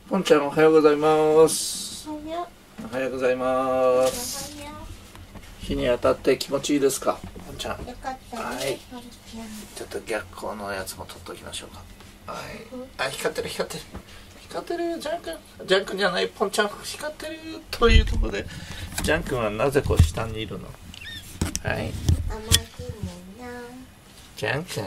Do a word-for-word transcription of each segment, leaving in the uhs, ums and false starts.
ポンちゃんおはようございます。 おはよう。 おはようございます。 おはよ日に当たって気持ちいいですか、ポンちゃん。 う。よかったね。 はい。 ポンちちょっと逆光のやつも取っておきましょうか。はい。あ、光ってる光ってる。光ってる、ジャン君。ジャン君じゃない、ポンちゃん光ってるというところで、ジャン君はなぜこう下にいるの。はい。 ゃん。甘い気分な。 ジャン君。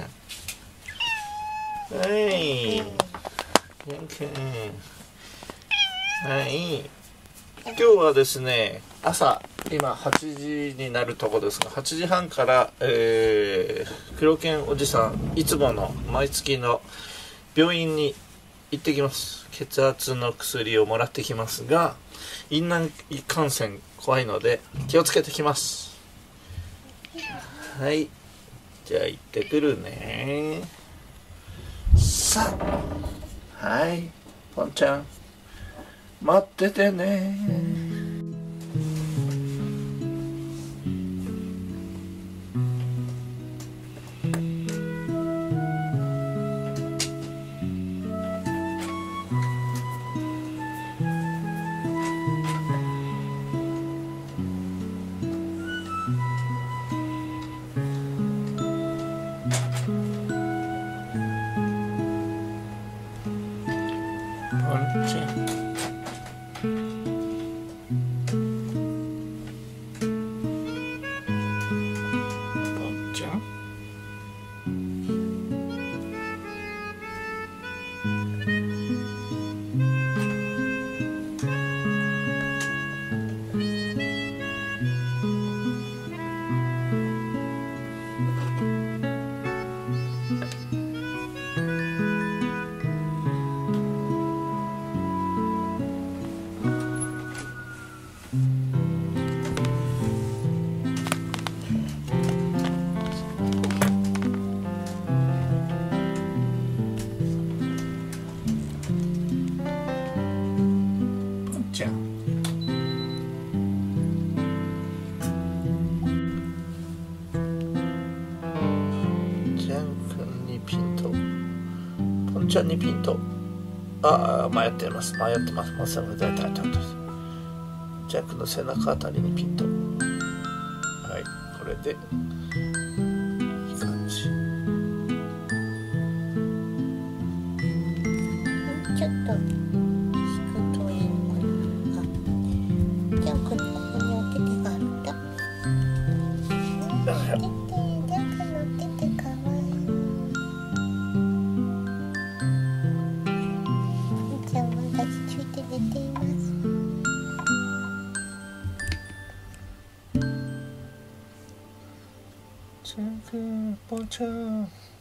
はい。ジャン君。はい。今日はですね、朝今はちじになるとこですが、はちじはんから、えー、黒犬おじさんいつもの毎月の病院に行ってきます。血圧の薬をもらってきますが、院内感染怖いので気をつけてきます。はい、じゃあ行ってくるね。さあ、はい、ポンちゃん待っててね。ポンちゃん、ポンちゃん、ポンちゃん。ジャン君にピント、ポンちゃんにピント。ああ、迷ってます迷ってます。まさに大体ジャン君の背中あたりにピント。はい、これでいい感じ。 ちょっと引くといいのかな。あ、ジャン君のここにお手手があるんだ。お手手、ジャン君のお手手かわいい。ポンちゃんは抱きついて寝ています。 ジャン君、ポンちゃん。